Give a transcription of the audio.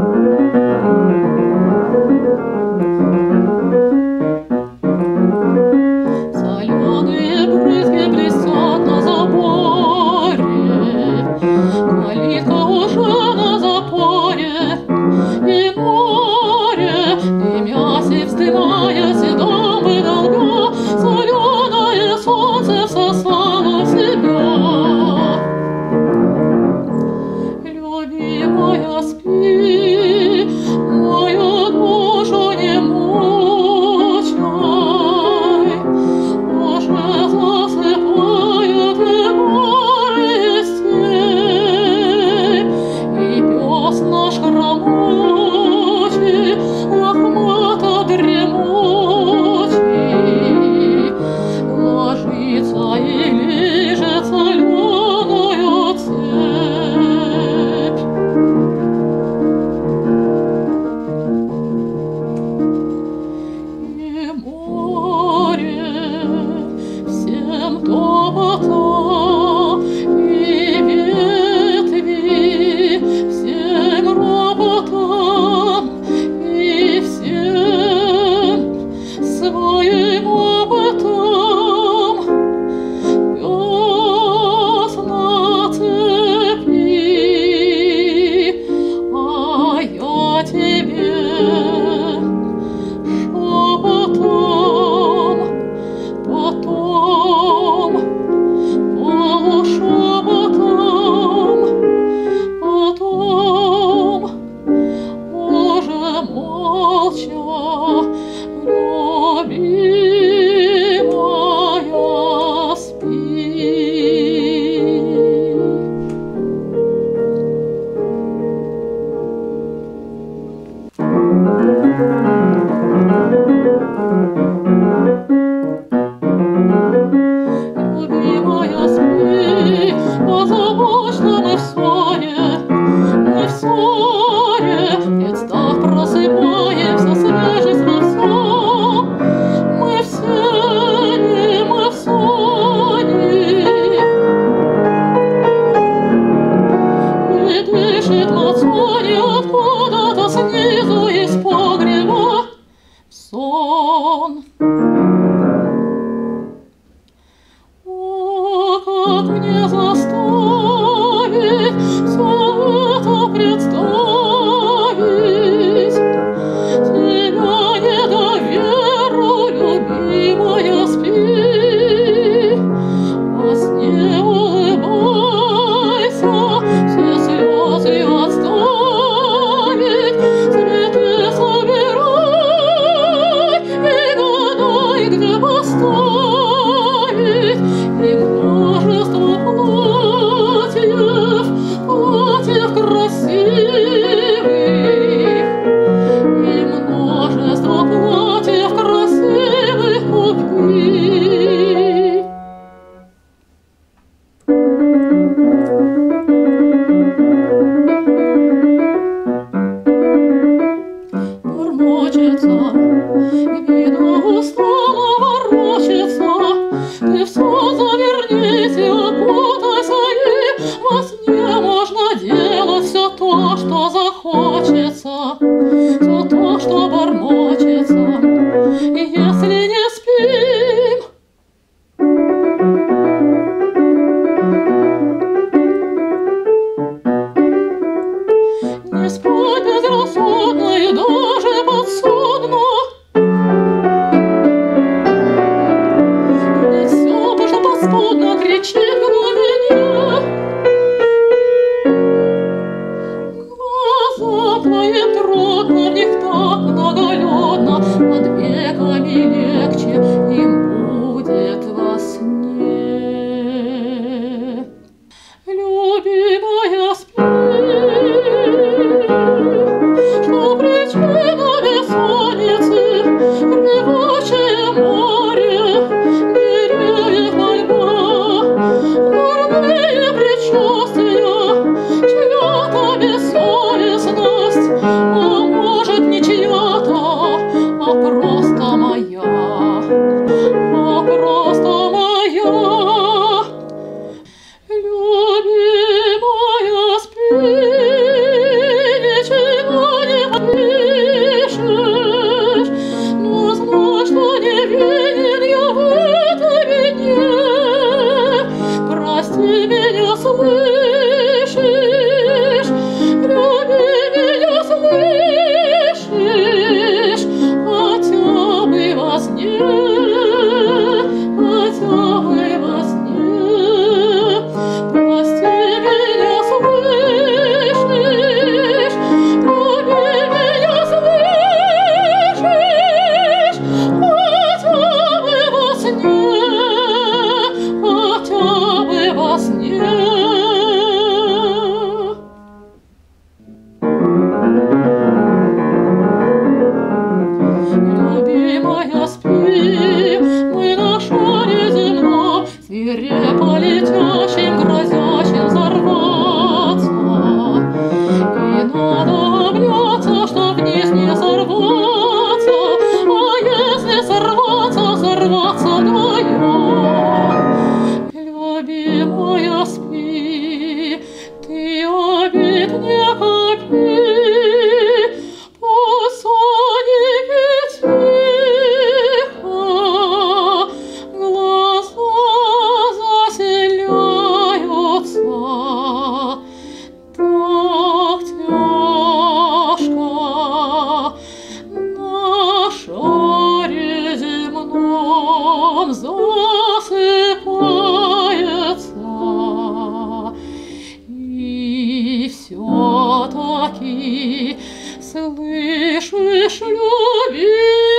Соленые брызги блестят на заборе, калитка уже на запоре, и море, дымясь, вздымаясь, и дамбы долга, соленое солнце всосало в себя. Любимая, спи, мою душу не мучай, уже засыпают и горы, и степь, и пес наш хромочий, лохмато дремучий, ложится и лижет соленую цепь. И море всем топотом, и ветви всем ропотом, и всем своим опытом пес на цепи, а я тебе шепотом, потом полушепотом, потом уже молча, любимая, спи. Любимая, спи, позабочно мы в ссоре, представь, просыпаемся, свежесть во всем, мы в сене, мы в соне, и дышит Мацони откуда-то снизу из погреба сон. О, как мне заставить все это представить? Тебя недоверу, любимая, спи, во сне улыбайся, все слезы отставить, цветы собирай и гадай, где поставить, и множество платьев красивых, и множество платьев красивых купи. Бормочется, видно, устала ворочаться, ты все завернись и окутайся, и во сне можно делать все то, что захочется, все то, что бормочется, и если не спим, не спать безрассудно и даже подсудно. Ведь все, что паскудно кричит в глубине, глазам твоим трудно, в них так многолюдно, под веками легче им будет во сне. Любимая, спи, что причина бессонницы, ревущее море, деревьев мольба, дурные предчувствия, чья-то бессовестность, а может, не чья-то, а просто моя. уподоблятся, чтоб вниз не сорваться, а если сорваться, сорваться вдвоем. Любимая, спи, ты обид не копи, пусть сонники тихо, глаза заселяются. Так тяжко на шаре земном засыпается, и все-таки слышишь, любимый,